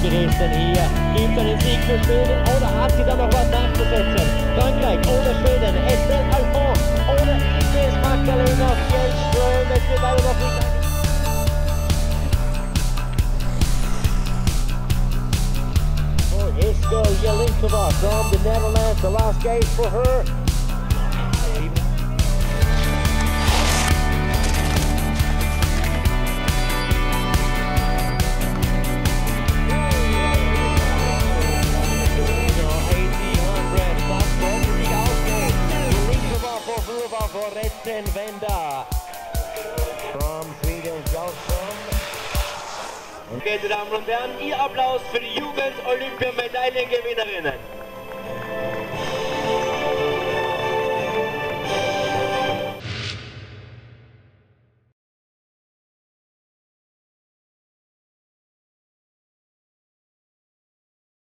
gerissen hier. Gibt er den Sieg für Schweden oder hat sie da noch was nachzusetzen? Frankreich oder Schweden, Estelle Alpine oder ist es Magdalena Fjaellstroem? Es wird leider noch nicht Fjaellstroem from the Netherlands, the last gate for her. From Sweden goes from. Meine Damen und Herren, Ihr Applaus für die Jugend-Olympiamedaillengewinnerin.